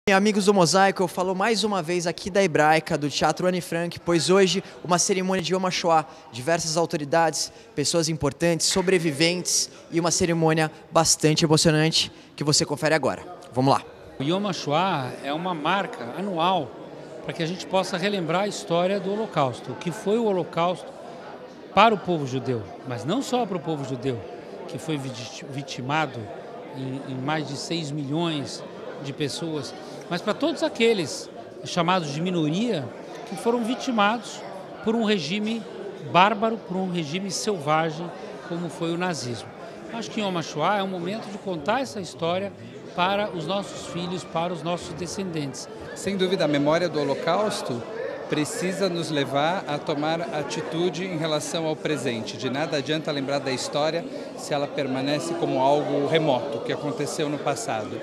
Amigos do Mosaico, eu falo mais uma vez aqui da Hebraica, do Teatro Anne Frank, pois hoje uma cerimônia de Yom HaShoah, diversas autoridades, pessoas importantes, sobreviventes e uma cerimônia bastante emocionante que você confere agora. Vamos lá. O Yom HaShoah é uma marca anual para que a gente possa relembrar a história do Holocausto, o que foi o Holocausto para o povo judeu, mas não só para o povo judeu, que foi vitimado em mais de 6 milhões de pessoas, mas para todos aqueles chamados de minoria que foram vitimados por um regime bárbaro, por um regime selvagem como foi o nazismo. Acho que Yom HaShoah é um momento de contar essa história para os nossos filhos, para os nossos descendentes. Sem dúvida, a memória do Holocausto precisa nos levar a tomar atitude em relação ao presente. De nada adianta lembrar da história se ela permanece como algo remoto, que aconteceu no passado.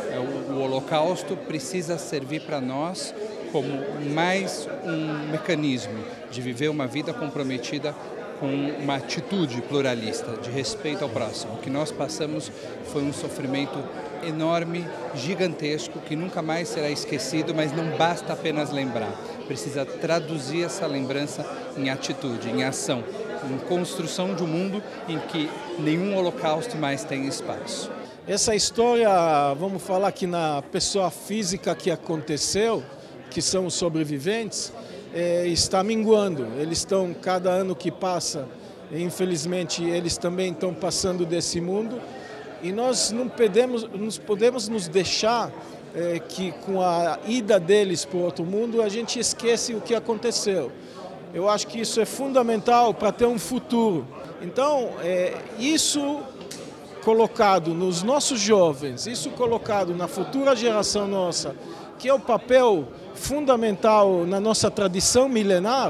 O Holocausto precisa servir para nós como mais um mecanismo de viver uma vida comprometida com uma atitude pluralista, de respeito ao próximo. O que nós passamos foi um sofrimento enorme, gigantesco, que nunca mais será esquecido, mas não basta apenas lembrar. Precisa traduzir essa lembrança em atitude, em ação, em construção de um mundo em que nenhum holocausto mais tem espaço. Essa história, vamos falar que na pessoa física que aconteceu, que são os sobreviventes, está minguando. Eles estão, cada ano que passa, infelizmente, eles também estão passando desse mundo. E nós não podemos nos deixar que com a ida deles para o outro mundo, a gente esquece o que aconteceu. Eu acho que isso é fundamental para ter um futuro. Então, isso colocado nos nossos jovens, isso colocado na futura geração nossa, que é o papel fundamental na nossa tradição milenar,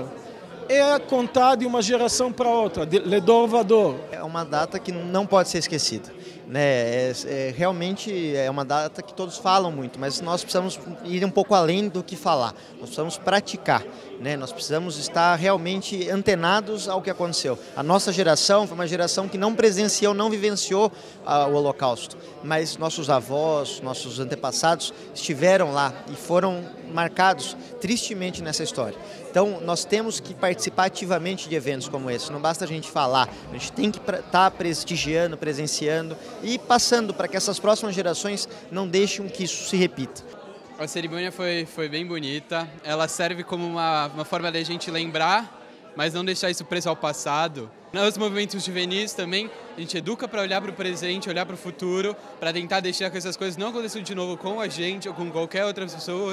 é contar de uma geração para outra, de ledor vador. É uma data que não pode ser esquecida, né? Realmente é uma data que todos falam muito, mas nós precisamos ir um pouco além do que falar. Nós precisamos praticar, né? Nós precisamos estar realmente antenados ao que aconteceu. A nossa geração foi uma geração que não presenciou, não vivenciou o Holocausto, mas nossos avós, nossos antepassados estiveram lá e foram marcados tristemente nessa história. Então nós temos que participar ativamente de eventos como esse, não basta a gente falar, a gente tem que estar prestigiando, presenciando e passando para que essas próximas gerações não deixem que isso se repita. A cerimônia foi bem bonita, ela serve como uma forma de a gente lembrar, mas não deixar isso preso ao passado. Nos movimentos juvenis também, a gente educa para olhar para o presente, olhar para o futuro, para tentar deixar que essas coisas não aconteçam de novo com a gente ou com qualquer outra pessoa.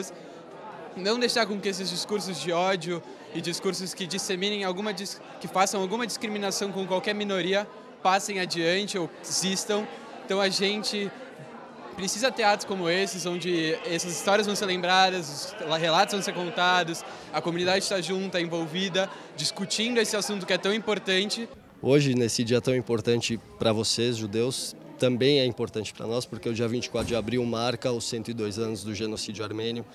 Não deixar com que esses discursos de ódio e discursos que disseminem que façam alguma discriminação com qualquer minoria passem adiante ou existam. Então a gente precisa ter atos como esses, onde essas histórias vão ser lembradas, os relatos vão ser contados, a comunidade está junta, envolvida, discutindo esse assunto que é tão importante. Hoje, nesse dia tão importante para vocês, judeus, também é importante para nós, porque o dia 24 de abril marca os 102 anos do genocídio armênio.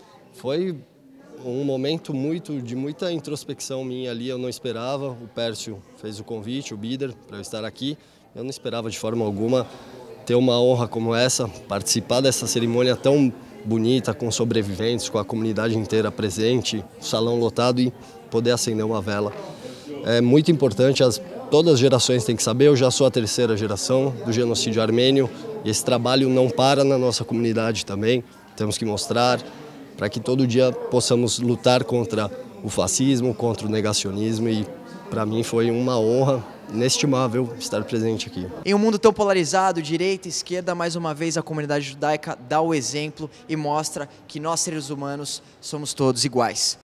Foi um momento de muita introspecção minha ali, eu não esperava. O Pércio fez o convite, o Bider, para eu estar aqui. Eu não esperava de forma alguma ter uma honra como essa, participar dessa cerimônia tão bonita, com sobreviventes, com a comunidade inteira presente, o salão lotado e poder acender uma vela. É muito importante, todas as gerações têm que saber, eu já sou a terceira geração do genocídio armênio e esse trabalho não para na nossa comunidade também, temos que mostrar, para que todo dia possamos lutar contra o fascismo, contra o negacionismo e para mim foi uma honra inestimável estar presente aqui. Em um mundo tão polarizado, direita e esquerda, mais uma vez a comunidade judaica dá o exemplo e mostra que nós seres humanos somos todos iguais.